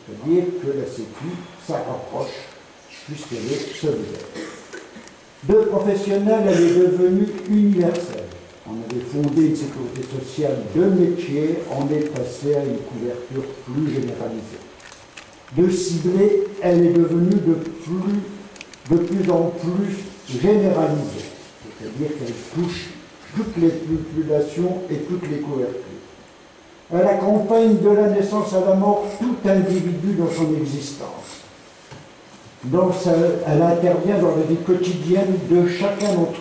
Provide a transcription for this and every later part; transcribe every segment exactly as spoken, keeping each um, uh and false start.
C'est-à-dire que la Sécu, ça rapproche, puisqu'elle est solidaire. De professionnelle, elle est devenue universelle. On avait fondé une sécurité sociale de métier, on est passé à une couverture plus généralisée. De ciblée, elle est devenue de plus, de plus en plus généralisée. C'est-à-dire qu'elle touche toutes les populations et toutes les couvertures. Elle accompagne de la naissance à la mort tout individu dans son existence. Donc ça, elle intervient dans la vie quotidienne de chacun d'entre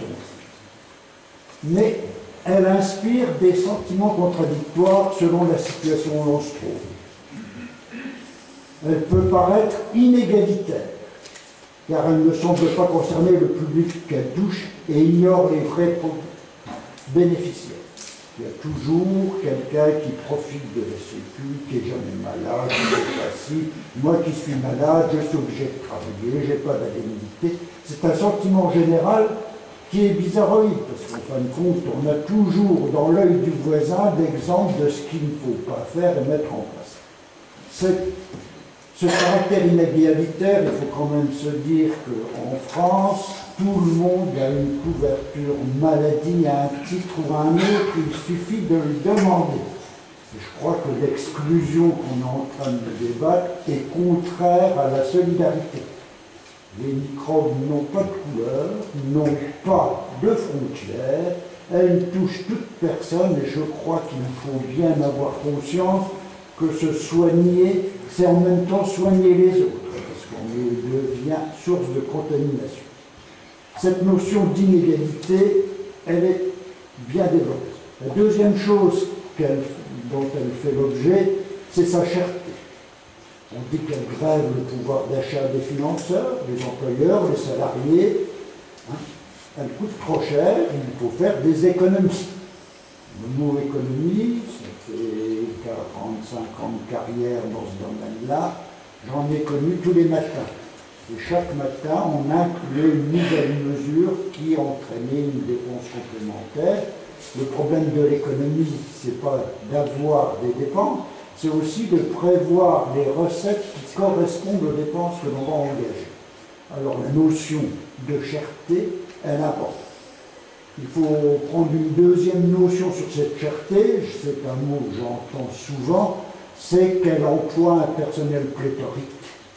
nous. Mais elle inspire des sentiments contradictoires selon la situation où l'on se trouve. Elle peut paraître inégalitaire, car elle ne semble pas concerner le public qu'elle touche et ignore les vrais bénéficiaires. Il y a toujours quelqu'un qui profite de la Sécu, qui n'est jamais malade, qui est assis. Moi qui suis malade, je suis obligé de travailler, je n'ai pas d'indemnité. C'est un sentiment général qui est bizarroïde, parce qu'en fin de compte, on a toujours dans l'œil du voisin d'exemples de ce qu'il ne faut pas faire et mettre en place. C'est Ce caractère inégalitaire, il faut quand même se dire qu'en France, tout le monde a une couverture maladie à un titre ou à un autre, il suffit de le demander. Et je crois que l'exclusion qu'on est en train de débattre est contraire à la solidarité. Les microbes n'ont pas de couleur, n'ont pas de frontières, elles touchent toute personne et je crois qu'il faut bien avoir conscience que se soigner, c'est en même temps soigner les autres, parce qu'on devient source de contamination. Cette notion d'inégalité, elle est bien développée. La deuxième chose qu'elle, dont elle fait l'objet, c'est sa cherté. On dit qu'elle grève le pouvoir d'achat des financeurs, des employeurs, des salariés. Hein. Elle coûte trop cher, il faut faire des économies. Le mot économie, ça fait quarante-cinq ans de carrière dans ce domaine-là, j'en ai connu tous les matins. Et chaque matin, on incluait une nouvelle mesure qui entraînait une dépense complémentaire. Le problème de l'économie, ce n'est pas d'avoir des dépenses, c'est aussi de prévoir les recettes qui correspondent aux dépenses que l'on va engager. Alors la notion de cherté, elle importe. Il faut prendre une deuxième notion sur cette cherté, c'est un mot que j'entends souvent, c'est qu'elle emploie un personnel pléthorique,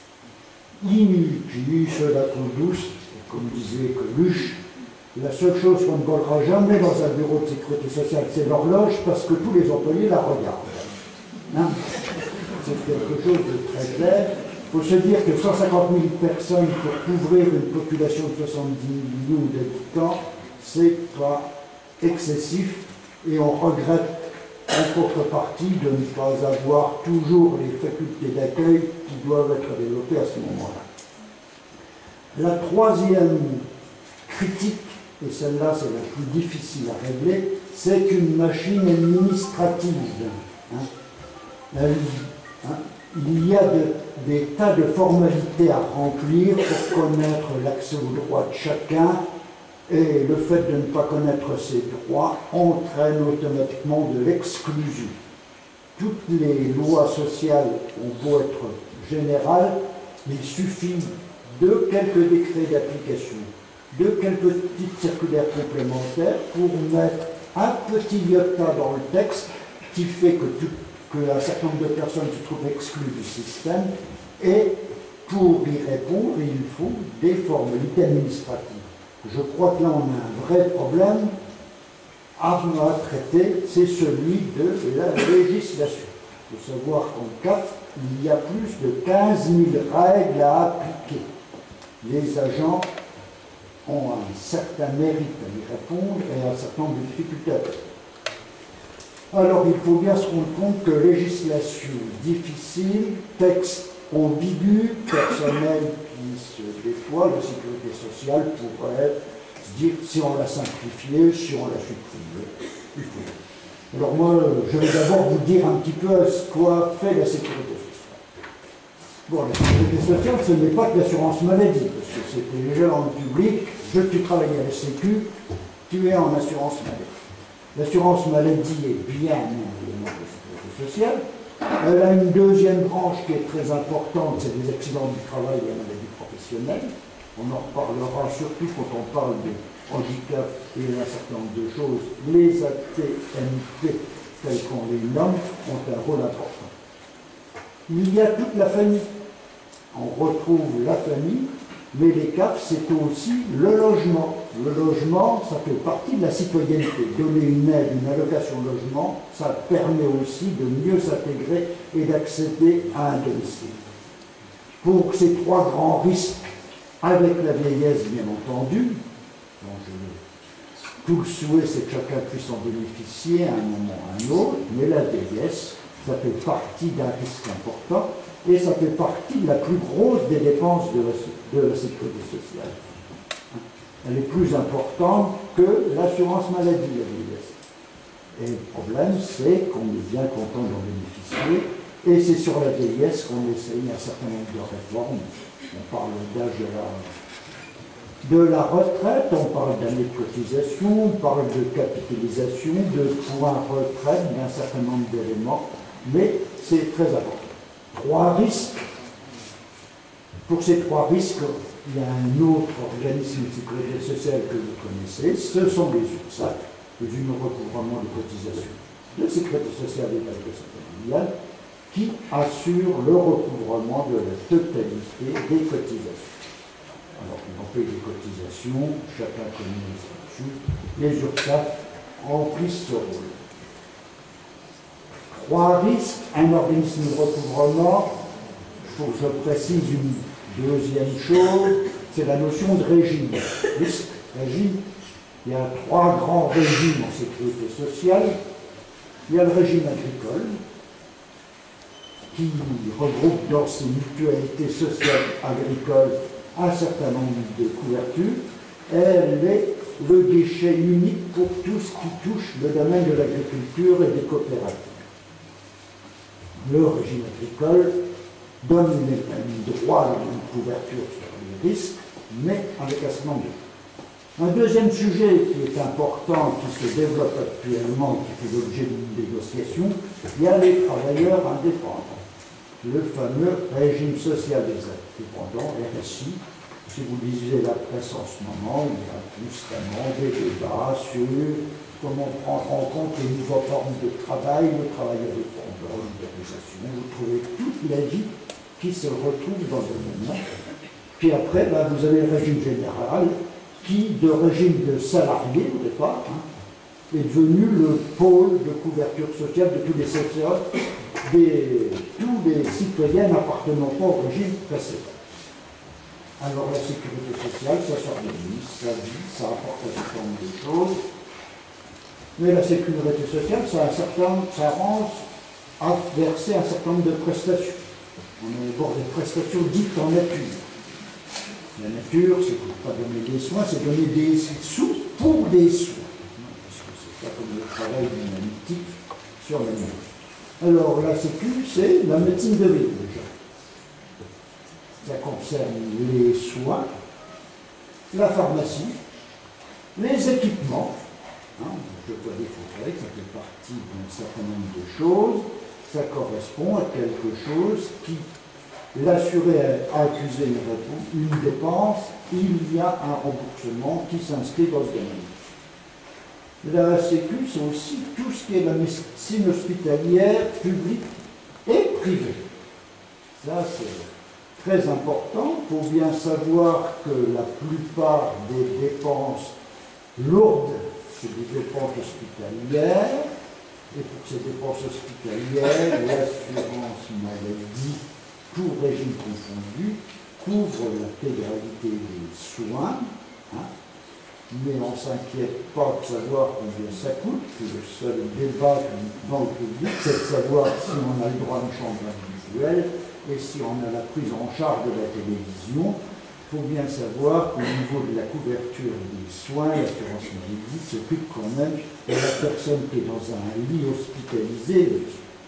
inutile, la peau douce, comme disait Coluche. La seule chose qu'on ne volera jamais dans un bureau de sécurité sociale, c'est l'horloge, parce que tous les employés la regardent. Hein? C'est quelque chose de très clair. Il faut se dire que cent cinquante mille personnes pour couvrir une population de soixante-dix millions d'habitants, c'est pas excessif et on regrette en contrepartie de ne pas avoir toujours les facultés d'accueil qui doivent être développées à ce moment-là. La troisième critique, et celle-là c'est la plus difficile à régler, c'est qu'une machine administrative. Hein. Elle, hein, il y a de, des tas de formalités à remplir pour connaître l'accès aux droits de chacun. Et le fait de ne pas connaître ses droits entraîne automatiquement de l'exclusion. Toutes les lois sociales ont beau être générales, il suffit de quelques décrets d'application, de quelques petites circulaires complémentaires pour mettre un petit iota dans le texte qui fait que, tout, que un certain nombre de personnes se trouvent exclues du système, et pour y répondre, il faut des formalités administratives. Je crois que là, on a un vrai problème à traiter, c'est celui de la législation. Il faut savoir qu'en C A F, il y a plus de quinze mille règles à appliquer. Les agents ont un certain mérite à y répondre et un certain nombre de difficultés à traiter. Alors, il faut bien se rendre compte que législation difficile, texte ambigu, personnel qui se déploie, la sécurité sociale pourrait se dire si on l'a simplifié, si on l'a supprimé. Il faut. Alors moi, je vais d'abord vous dire un petit peu ce qu'a fait la sécurité sociale. Bon, la sécurité sociale, ce n'est pas que l'assurance maladie, parce que c'était déjà dans le public, je, tu travailles à la Sécu, tu es en assurance maladie. L'assurance maladie est bien un élément de sécurité sociale, Elle a une deuxième branche qui est très importante, c'est les accidents du travail et la maladie professionnelle. On en reparlera surtout quand on parle de handicap et un certain nombre de choses. Les A T M P, tels qu'on les nomme, ont un rôle important. Il y a toute la famille. On retrouve la famille, mais les C A F, c'est aussi le logement. Le logement, ça fait partie de la citoyenneté. Donner une aide, une allocation logement, ça permet aussi de mieux s'intégrer et d'accéder à un domicile. Pour ces trois grands risques, avec la vieillesse, bien entendu, dont je, tout le souhait, c'est que chacun puisse en bénéficier à un moment ou à un autre, mais la vieillesse, ça fait partie d'un risque important et ça fait partie de la plus grosse des dépenses de la, de la sécurité sociale. Elle est plus importante que l'assurance maladie, la vieillesse. Et le problème, c'est qu'on est bien content d'en bénéficier, et c'est sur la vieillesse qu'on essaye un certain nombre de réformes. On parle d'âge de la De la retraite, on parle d'années de cotisation, on parle de capitalisation, de points retraite, d'un certain nombre d'éléments, mais c'est très important. Trois risques. Pour ces trois risques, il y a un autre organisme de sécurité sociale que vous connaissez, ce sont les U R S A C, les unions de recouvrement de cotisations de sécurité sociale et d'allocation familiale, qui assurent le recouvrement de la totalité des cotisations. Alors, on paye des cotisations, chacun connaît les statuts, les U R S A F remplissent ce rôle. Trois risques, un organisme de recouvrement, il faut que je précise une deuxième chose, c'est la notion de régime. Risque, régime, il y a trois grands régimes en sécurité sociale. Il y a le régime agricole, qui regroupe dans ses mutualités sociales agricoles un certain nombre de couvertures. Elle est le guichet unique pour tout ce qui touche le domaine de l'agriculture et des coopératives. Le régime agricole donne un droit à une couverture sur les risques, mais avec un certain nombre de... Un deuxième sujet qui est important, qui se développe actuellement, qui fait l'objet d'une négociation, il y a les travailleurs indépendants. Le fameux régime social des indépendants, R S I. Si vous lisez la presse en ce moment, il y a constamment des débats sur comment prendre en compte les nouvelles formes de travail, le travail indépendant, l'autorisation. Vous trouvez toute la vie qui se retrouve dans le moment. Puis après, ben, vous avez le régime général, qui, de régime de salariés au départ, hein, est devenu le pôle de couverture sociale de tous les secteurs, des, tous les citoyens n'appartenant pas au régime précédent. Alors la sécurité sociale, ça s'organise, ça vit, ça apporte un certain nombre de choses, mais la sécurité sociale, ça, un certain, ça avance à verser un certain nombre de prestations. On est au bord des prestations dites en nature. La nature, c'est pas donner des soins, c'est donner des sous pour des soins. Parce que c'est pas comme le travail dynamique sur la nature. Alors la sécu, c'est la médecine de ville déjà. Ça concerne les soins, la pharmacie, les équipements. Hein, je vois des fauteuils, ça fait partie d'un certain nombre de choses. Ça correspond à quelque chose qui, l'assuré a accusé une, une dépense, il y a un remboursement qui s'inscrit dans ce domaine. La Sécu, c'est aussi tout ce qui est la médecine hospitalière, publique et privée. Ça, c'est très important. Il faut bien savoir que la plupart des dépenses lourdes, c'est des dépenses hospitalières. Et pour ces dépenses hospitalières, l'assurance maladie, tout régime confondu, couvre l'intégralité des soins. Hein. Mais on ne s'inquiète pas de savoir combien ça coûte. Le seul débat dans le public, c'est de savoir si on a le droit à une chambre individuelle et si on a la prise en charge de la télévision. Il faut bien savoir qu'au niveau de la couverture des soins, l'assurance maladie s'occupe quand même de la personne qui est dans un lit hospitalisé.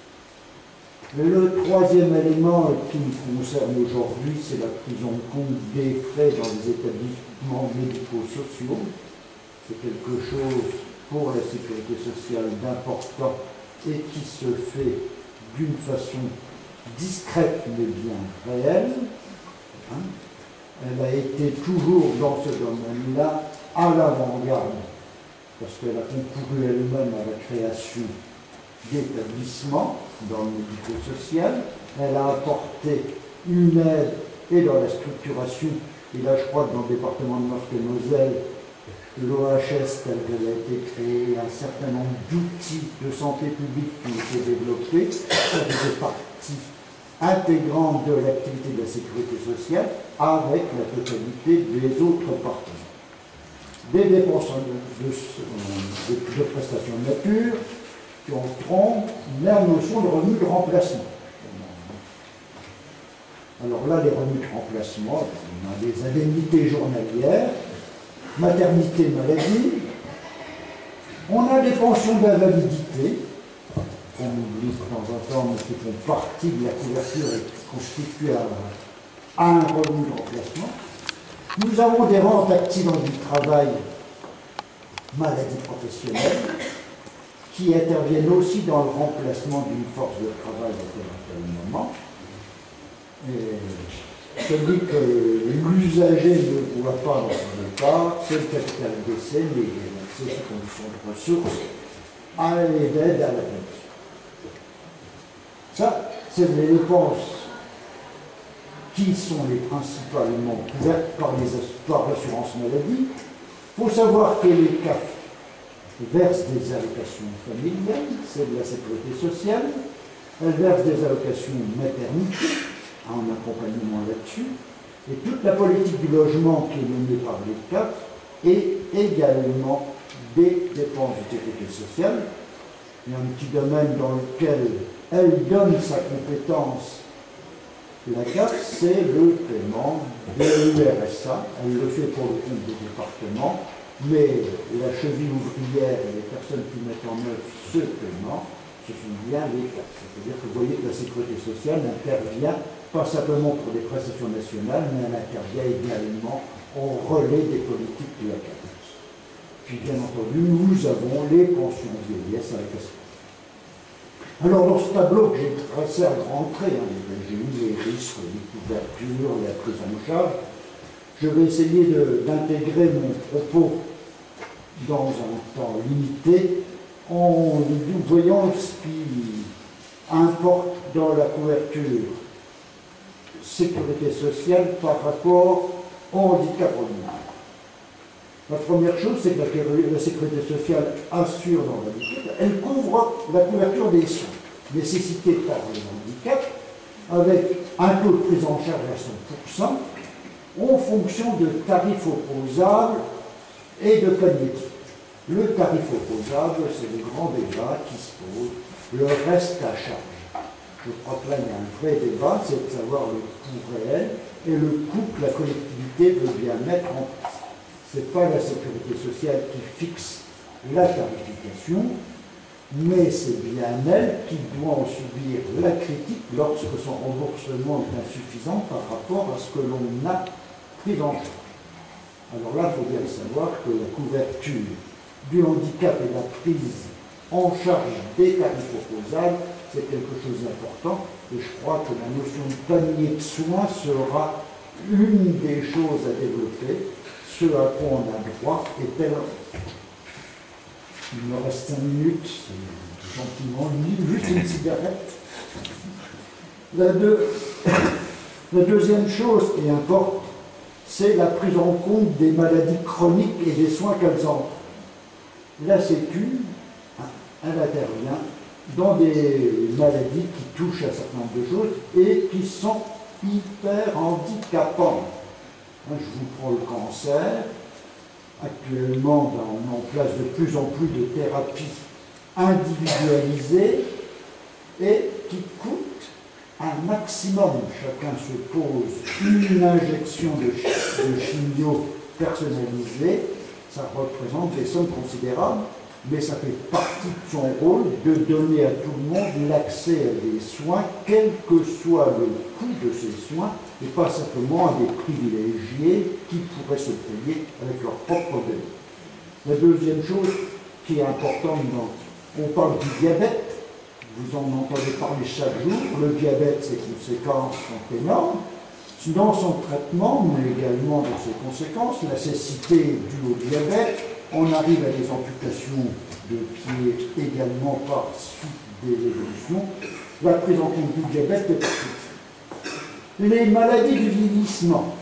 Le troisième élément qui nous concerne aujourd'hui, c'est la prise en compte des frais dans les établissements médico-sociaux. C'est quelque chose pour la sécurité sociale d'important et qui se fait d'une façon discrète mais bien réelle. Hein. Elle a été toujours dans ce domaine-là à l'avant-garde, parce qu'elle a concouru elle-même à la création d'établissements dans le médico-social. Elle a apporté une aide et dans la structuration, et là je crois que dans le département de Meurthe-et-Moselle, l'O H S tel qu'elle a été créée, un certain nombre d'outils de santé publique qui ont été développés, ça faisait partie intégrante de l'activité de la sécurité sociale avec la totalité des autres partenaires. Des dépenses de, de, de, de prestations de nature qui ont la notion de revenu de remplacement. Alors là, les revenus de remplacement, on a des indemnités journalières, maternité, maladie, on a des pensions d'invalidité, qu'on oublie de temps en temps, mais qui font partie de la couverture et qui constituent un, un revenu de remplacement. Nous avons des rentes accidents du travail, maladies professionnelles, qui interviennent aussi dans le remplacement d'une force de travail à tel ou tel moment. Et celui que l'usager ne voit pas dans le cas, c'est le capital d'essai, mais c'est les conditions de ressources à l'aide à la pension. Ça, c'est les dépenses qui sont les principalement couvertes par l'assurance maladie. Il faut savoir que les C A F versent des allocations familiales, c'est de la sécurité sociale, elles versent des allocations maternité, en accompagnement là-dessus, et toute la politique du logement qui est menée par les C A F est également des dépenses de sécurité sociale. Il y a un petit domaine dans lequel elle donne sa compétence, la C A F, c'est le paiement de l'U R S A. Elle le fait pour le compte des départements, mais la cheville ouvrière et les personnes qui mettent en œuvre ce paiement, ce sont bien les C A F. C'est-à-dire que vous voyez que la sécurité sociale n'intervient pas simplement pour des prestations nationales, mais elle intervient également au relais des politiques de la C A F. Puis bien entendu, nous avons les pensions vieillesse avec la sécurité. Alors dans ce tableau que j'ai tracé à grand trait, hein, j'ai mis les risques, les couvertures, la prise en charge, je vais essayer d'intégrer mon propos dans un temps limité en voyant ce qui importe dans la couverture sécurité sociale par rapport au handicap ordinaire. La première chose, c'est que la, la sécurité sociale assure dans l'handicap, elle couvre la couverture des soins nécessités par le handicap avec un taux de prise en charge à cent pour cent en fonction de tarifs opposables et de cognitifs. Le tarif opposable, c'est le grand débat qui se pose, le reste à charge. Je crois que là, il y a un vrai débat, c'est de savoir le coût réel et le coût que la collectivité veut bien mettre en place. Ce n'est pas la sécurité sociale qui fixe la tarification, mais c'est bien elle qui doit en subir la critique lorsque son remboursement est insuffisant par rapport à ce que l'on a pris en charge. Alors là, il faut bien savoir que la couverture du handicap et la prise en charge des tarifs opposables, c'est quelque chose d'important, et je crois que la notion de panier de soins sera une des choses à développer, ce à quoi on a droit et tel. Il me reste cinq minutes, c'est gentiment, juste une cigarette. La, deux, la deuxième chose qui importe, c'est la prise en compte des maladies chroniques et des soins qu'elles ont. La Sécu, elle intervient dans des maladies qui touchent un certain nombre de choses et qui sont hyper handicapantes. Je vous prends le cancer. Actuellement, on met en place de plus en plus de thérapies individualisées et qui coûtent un maximum. Chacun se pose une injection de, de chimio personnalisée. Ça représente des sommes considérables, mais ça fait partie de son rôle de donner à tout le monde l'accès à des soins, quel que soit le coût de ces soins, et pas simplement à des privilégiés qui pourraient se payer avec leur propre deniers. La deuxième chose qui est importante, dans, on parle du diabète, vous en entendez parler chaque jour, le diabète, ses conséquences sont énormes. Dans son traitement, mais également dans ses conséquences, la cécité due au diabète, on arrive à des amputations de pieds également par suite des évolutions. La prise en compte du diabète est partie. Les maladies du vieillissement.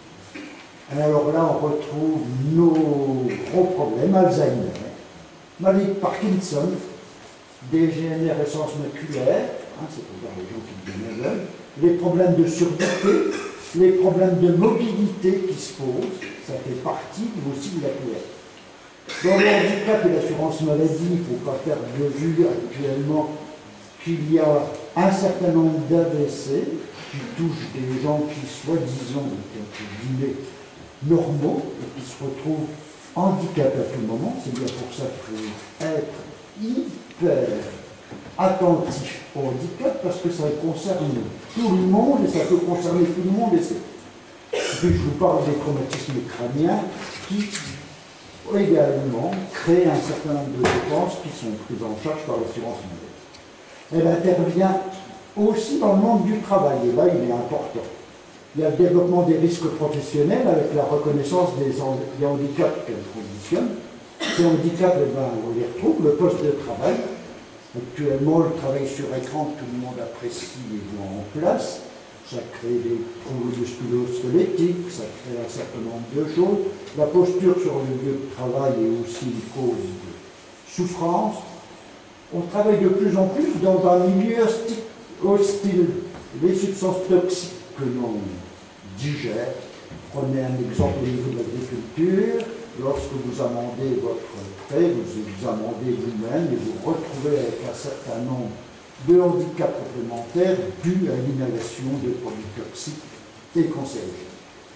Alors là, on retrouve nos gros problèmes, Alzheimer, maladie de Parkinson, dégénérescence maculaire, hein, c'est-à-dire les gens qui deviennent aveugles, les problèmes de surdité, les problèmes de mobilité qui se posent, ça fait partie aussi de la couverture. Dans le handicap et l'assurance maladie, il ne faut pas perdre de vue actuellement qu'il y a un certain nombre d'A V C qui touchent des gens qui, soi-disant, entre guillemets, normaux et qui se retrouvent handicapés à tout moment. C'est bien pour ça qu'il faut être hyper attentif au handicap parce que ça concerne tout le monde et ça peut concerner tout le monde. Et puis je vous parle des traumatismes crâniens qui également créent un certain nombre de dépenses qui sont prises en charge par l'assurance maladie. Elle intervient aussi dans le monde du travail et là il est important. Il y a le développement des risques professionnels avec la reconnaissance des, des handicaps qu'elle conditionne. Ces handicaps, eh ben, on les retrouve, le poste de travail. Actuellement, le travail sur écran que tout le monde apprécie et voit en place, ça crée des troubles musculo-squelettiques, ça crée un certain nombre de choses. La posture sur le lieu de travail est aussi une cause de souffrance. On travaille de plus en plus dans un milieu hostile. Les substances toxiques que l'on digère. Prenez un exemple au niveau de l'agriculture. Lorsque vous amendez votre prêt, vous vous amendez vous-même et vous vous retrouvez avec un certain nombre de handicaps complémentaires dus à l'inhalation de produits toxiques et cancérigènes.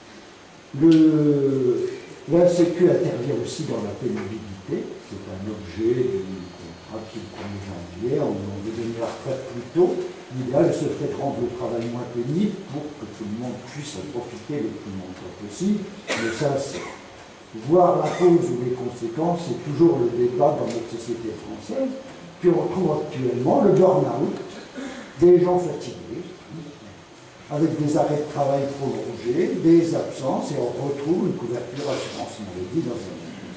Le, la Sécu intervient aussi dans la pénibilité. C'est un objet du contrat qui est le premier janvier. On, on veut donner la retraite plus tôt. L'idéal serait de rendre le travail moins pénible pour que tout le monde puisse en profiter le plus longtemps possible. Mais ça, c'est voir la cause ou les conséquences, c'est toujours le débat dans notre société française. Puis on retrouve actuellement le burn-out, des gens fatigués, avec des arrêts de travail prolongés, des absences, et on retrouve une couverture assurance maladie dans un monde.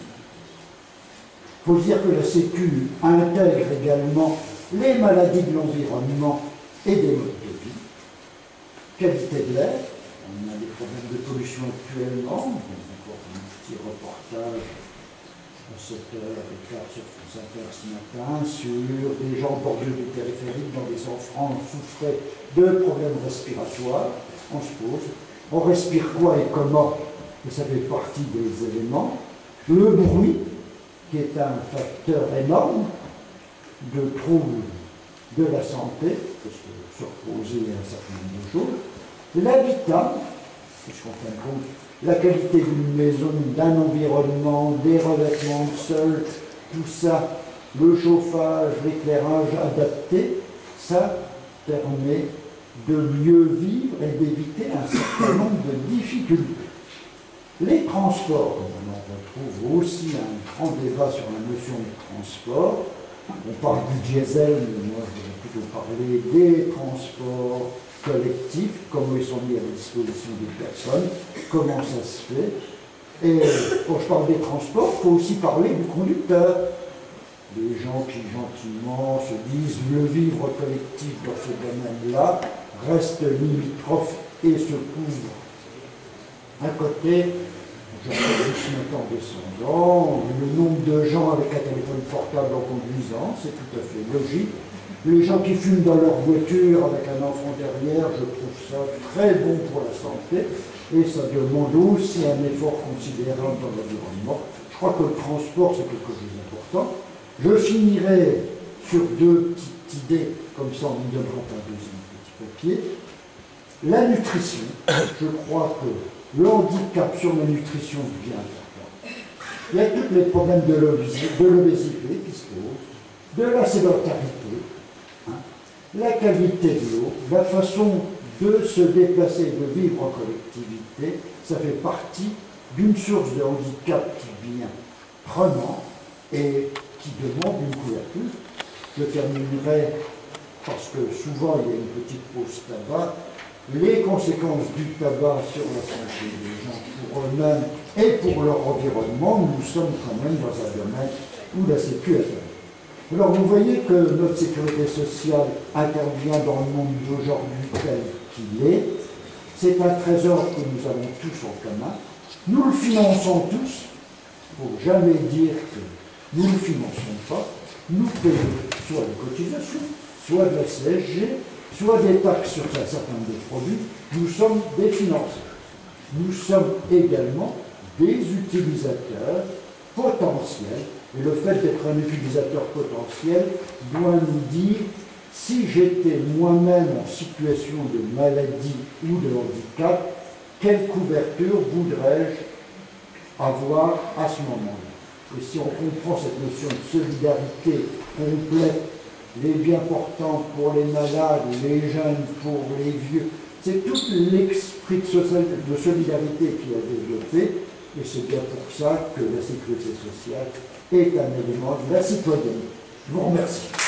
Il faut dire que la Sécu intègre également les maladies de l'environnement et des modes de vie, qualité de l'air, on a des problèmes de pollution actuellement, on a encore un petit reportage à sept heures quinze sur France Inter ce matin sur des gens bordure du périphérique dans des enfants qui souffraient de problèmes respiratoires. On se pose, on respire quoi et comment, et ça fait partie des éléments. Le bruit, qui est un facteur énorme de troubles de la santé, parce que se reposer un certain nombre de choses. L'habitat, puisqu'on tient compte, la qualité d'une maison, d'un environnement, des revêtements de sol, tout ça, le chauffage, l'éclairage adapté, ça permet de mieux vivre et d'éviter un certain nombre de difficultés. Les transports, on en retrouve aussi un grand débat sur la notion de transport. On parle du diesel, mais moi je vais plutôt parler des transports collectifs, comment ils sont mis à la disposition des personnes, comment ça se fait. Et quand je parle des transports, il faut aussi parler du conducteur. Les gens qui gentiment se disent le vivre collectif dans ce domaine-là reste limitrophe et se couvre. Un côté, j'appelle juste maintenant descendant, le nombre de gens avec un téléphone portable en conduisant, c'est tout à fait logique. Les gens qui fument dans leur voiture avec un enfant derrière, je trouve ça très bon pour la santé et ça demande aussi un effort considérable dans l'environnement. Je crois que le transport, c'est quelque chose d'important. Je finirai sur deux petites idées, comme ça on me donnera un deuxième petit papier. La nutrition, je crois que le handicap sur la nutrition devient important. Il y a tous les problèmes de l'obésité qui se posent, de la sédentarité, hein, la qualité de l'eau, la façon de se déplacer, de vivre en collectivité, ça fait partie d'une source de handicap qui devient prenant et qui demande une couverture. Je terminerai parce que souvent il y a une petite pause tabac, les conséquences du tabac sur la santé des gens pour eux-mêmes et pour leur environnement, nous sommes quand même dans un domaine où la sécurité. Alors vous voyez que notre sécurité sociale intervient dans le monde d'aujourd'hui tel qu'il est. C'est un trésor que nous avons tous en commun. Nous le finançons tous. Il ne faut jamais dire que nous ne le finançons pas. Nous payons soit des cotisations, soit de la C S G, soit des taxes sur un certain nombre de produits. Nous sommes des financeurs. Nous sommes également des utilisateurs potentiels. Et le fait d'être un utilisateur potentiel doit nous dire si j'étais moi-même en situation de maladie ou de handicap, quelle couverture voudrais-je avoir à ce moment-là? Et si on comprend cette notion de solidarité complète, les bien portants pour les malades, les jeunes pour les vieux, c'est tout l'esprit de solidarité qui a développé, et c'est bien pour ça que la sécurité sociale est un élément de la citoyenneté. Je vous remercie.